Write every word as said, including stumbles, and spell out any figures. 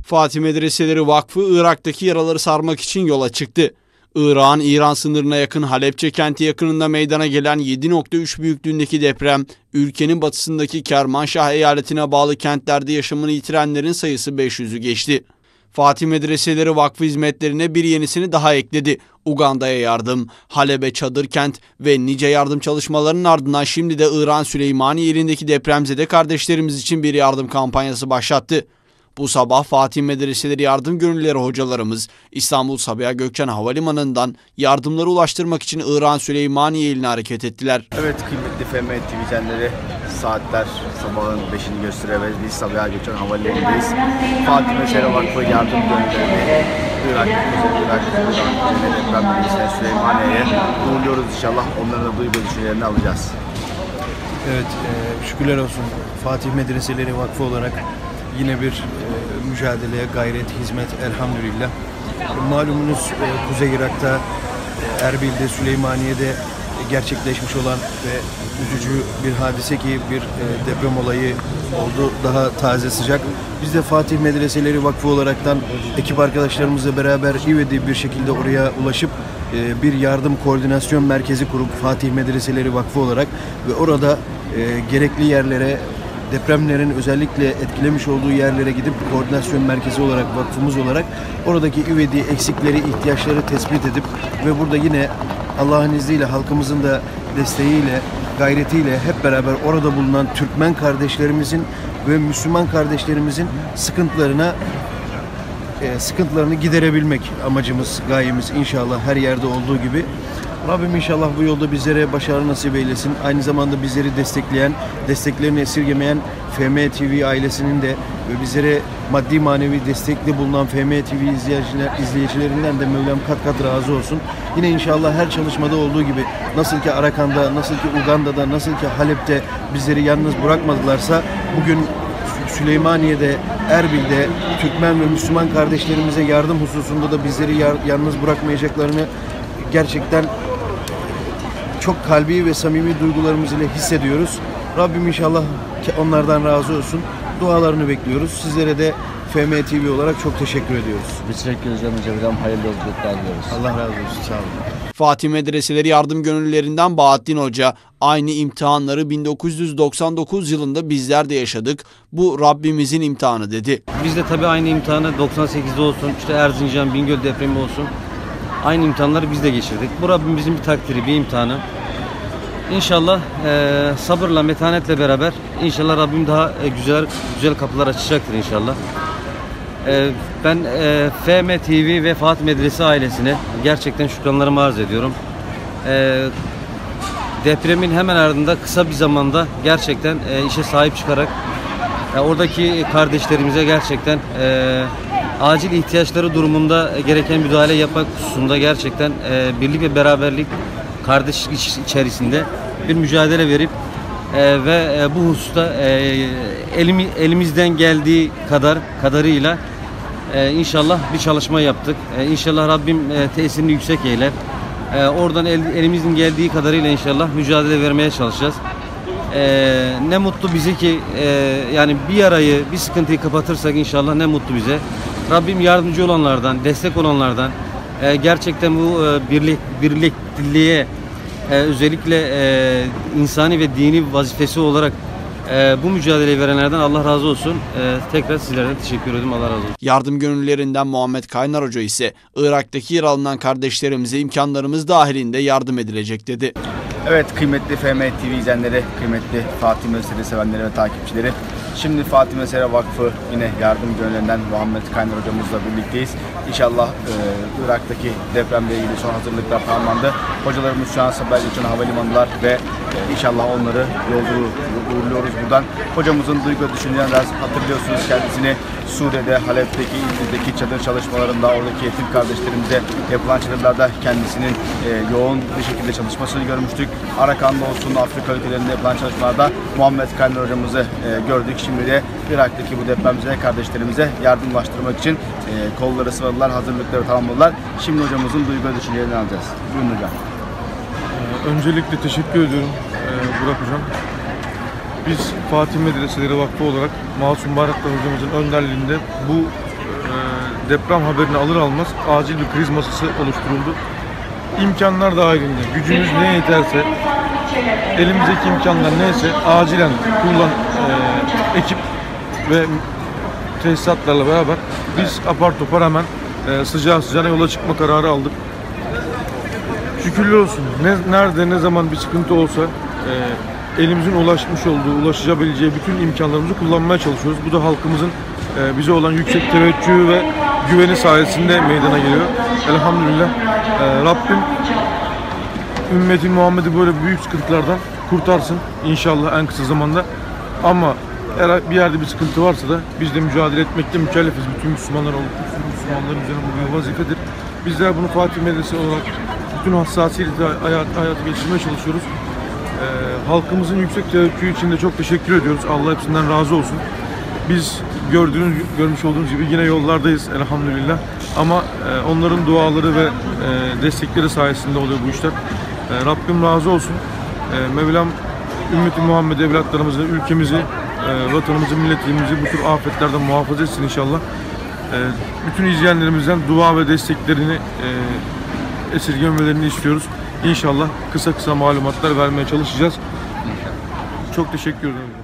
Fatih Medreseleri Vakfı Irak'taki yaraları sarmak için yola çıktı. Irak'ın İran sınırına yakın Halepçe kenti yakınında meydana gelen yedi nokta üç büyüklüğündeki deprem, ülkenin batısındaki Kermanşah eyaletine bağlı kentlerde yaşamını yitirenlerin sayısı beş yüzü geçti. Fatih Medreseleri Vakfı hizmetlerine bir yenisini daha ekledi. Uganda'ya yardım, Halep'e çadır kent ve nice yardım çalışmalarının ardından şimdi de İran Süleymaniye ilindeki depremzede kardeşlerimiz için bir yardım kampanyası başlattı. Bu sabah Fatih Medreseleri yardım gönüllüleri hocalarımız İstanbul Sabiha Gökçen Havalimanı'ndan yardımları ulaştırmak için İran Süleymaniye iline hareket ettiler. Evet kıymetli F M T V izleyenleri, saatler sabahın beşini gösteriyor ve biz Sabiha Gökçen Havalimanı'ndayız. Fatih Medreseleri Vakfı yardım gönüllülerini Irak'taki Irak, Irak, deprem bölgesine Süleymaniye'ye uğurluyoruz inşallah. Onların da duygu düşüncelerini alacağız. Evet, e, şükürler olsun Fatih Medreseleri Vakfı olarak yine bir e, mücadeleye, gayret, hizmet elhamdülillah. E, malumunuz e, Kuzey Irak'ta, e, Erbil'de, Süleymaniye'de e, gerçekleşmiş olan ve üzücü bir hadise ki bir e, deprem olayı oldu. Daha taze sıcak. Biz de Fatih Medreseleri Vakfı olaraktan ekip arkadaşlarımızla beraber ivedi bir şekilde oraya ulaşıp e, bir yardım koordinasyon merkezi kurup Fatih Medreseleri Vakfı olarak ve orada e, gerekli yerlere, depremlerin özellikle etkilemiş olduğu yerlere gidip koordinasyon merkezi olarak, vakfımız olarak oradaki üvedi eksikleri, ihtiyaçları tespit edip ve burada yine Allah'ın izniyle halkımızın da desteğiyle, gayretiyle hep beraber orada bulunan Türkmen kardeşlerimizin ve Müslüman kardeşlerimizin sıkıntılarına e, sıkıntılarını giderebilmek amacımız, gayemiz inşallah her yerde olduğu gibi. Rabbim inşallah bu yolda bizlere başarı nasip eylesin. Aynı zamanda bizleri destekleyen, desteklerini esirgemeyen F M T V ailesinin de ve bizlere maddi manevi destekli bulunan F M T V izleyiciler, izleyicilerinden de Mevlam kat kat razı olsun. Yine inşallah her çalışmada olduğu gibi nasıl ki Arakan'da, nasıl ki Uganda'da, nasıl ki Halep'te bizleri yalnız bırakmadılarsa bugün Süleymaniye'de, Erbil'de Türkmen ve Müslüman kardeşlerimize yardım hususunda da bizleri yalnız bırakmayacaklarını gerçekten çok kalbi ve samimi duygularımız ile hissediyoruz. Rabbim inşallah onlardan razı olsun. Dualarını bekliyoruz. Sizlere de F M T V olarak çok teşekkür ediyoruz. Biz teşekkür ederiz hocam. Hayırlı yolculuklar diliyoruz. Allah razı olsun. Sağ olun. Fatih Medreseleri yardım gönüllülerinden Bahattin Hoca, aynı imtihanları bin dokuz yüz doksan dokuz yılında bizler de yaşadık. Bu Rabbimizin imtihanı dedi. Biz de tabii aynı imtihanı doksan sekizde olsun, işte Erzincan, Bingöl depremi olsun. Aynı imtihanları biz de geçirdik. Bu Rabbimizin bir takdiri, bir imtihanı. İnşallah e, sabırla, metanetle beraber inşallah Rabbim daha e, güzel güzel kapılar açacaktır inşallah. E, ben e, F M T V ve Fatih Medrese ailesine gerçekten şükranlarımı arz ediyorum. E, depremin hemen ardında kısa bir zamanda gerçekten e, işe sahip çıkarak e, oradaki kardeşlerimize gerçekten e, acil ihtiyaçları durumunda gereken müdahale yapmak hususunda gerçekten e, birlik ve beraberlik, kardeşlik içerisinde bir mücadele verip e, ve e, bu hususta e, elimi, elimizden geldiği kadar kadarıyla e, inşallah bir çalışma yaptık. E, inşallah Rabbim e, tesirini yüksek eyler. E, oradan el, elimizin geldiği kadarıyla inşallah mücadele vermeye çalışacağız. E, ne mutlu bize ki e, yani bir yarayı, bir sıkıntıyı kapatırsak inşallah ne mutlu bize. Rabbim yardımcı olanlardan, destek olanlardan, e, gerçekten bu e, birlik, birlikteliğe e, özellikle e, insani ve dini vazifesi olarak e, bu mücadeleyi verenlerden Allah razı olsun. E, tekrar sizlerden teşekkür ederim. Allah razı olsun. Yardım gönüllülerinden Muhammed Kaynar Hoca ise Irak'taki yer alınan kardeşlerimize imkanlarımız dahilinde yardım edilecek dedi. Evet kıymetli F M T V izleyenleri, kıymetli Fatih Medreseleri sevenleri ve takipçileri. Şimdi Fatih Medreseleri Vakfı yine yardım gönüllerinden Muhammed Kaynar hocamızla birlikteyiz. İnşallah e, Irak'taki depremle ilgili son hazırlıklar tamamlandı. Hocalarımız şu an Sabiha Gökçen Havalimanı'ndalar ve e, inşallah onları yolculuğu uğurluyoruz buradan. Hocamızın duygu düşüncelerini biraz hatırlıyorsunuz kendisini. Suriye'de, Halep'teki, İdlib'deki çadır çalışmalarında, oradaki yetim kardeşlerimize yapılan çadırlarda kendisinin e, yoğun bir şekilde çalışmasını görmüştük. Arakan'da olsun, Afrika ülkelerinde yapılan çalışmalarda Muhammed Kaynar hocamızı e, gördük. Şimdi de Irak'taki bu depremzede kardeşlerimize yardımlaştırmak için e, kolları sıvadılar, hazırlıkları tamamladılar. Şimdi hocamızın duygu ve düşüncelerini alacağız. Buyurun hocam. Ee, öncelikle teşekkür ediyorum e, Burak hocam. Biz Fatih Medreseleri Vakfı olarak Masum Bayraktar hocamızın önderliğinde bu deprem haberini alır almaz acil bir kriz masası oluşturuldu. İmkanlar dahilinde gücümüz ne yeterse, elimizdeki imkanlar neyse acilen kullan e, ekip ve tesisatlarla beraber biz apar topar hemen e, sıcağı sıcağına yola çıkma kararı aldık. Şükürler olsun. Ne, nerede ne zaman bir sıkıntı olsa e, elimizin ulaşmış olduğu, ulaşabileceği bütün imkanlarımızı kullanmaya çalışıyoruz. Bu da halkımızın e, bize olan yüksek teveccühü ve güveni sayesinde meydana geliyor. Elhamdülillah. E, Rabbim ümmeti Muhammed'i böyle büyük sıkıntılardan kurtarsın inşallah en kısa zamanda. Ama eğer bir yerde bir sıkıntı varsa da biz de mücadele etmekte mükellefiz. Bütün Müslümanlar olup bütün Müslümanların üzerine bu bir vazifedir. Bizler bunu Fatih Medresesi olarak bütün hassasiyetle hayat, hayatı geçirmeye çalışıyoruz. Ee, halkımızın yüksek teveccühü için de çok teşekkür ediyoruz. Allah hepsinden razı olsun. Biz gördüğünüz, görmüş olduğunuz gibi yine yollardayız elhamdülillah. Ama e, onların duaları ve e, destekleri sayesinde oluyor bu işler. E, Rabbim razı olsun. E, Mevlam ümmeti Muhammed evlatlarımızı, ülkemizi, e, vatanımızı, milletimizi bu tür afetlerden muhafaza etsin inşallah. E, bütün izleyenlerimizden dua ve desteklerini e, esirgemelerini istiyoruz. İnşallah kısa kısa malumatlar vermeye çalışacağız. Çok teşekkür ederim.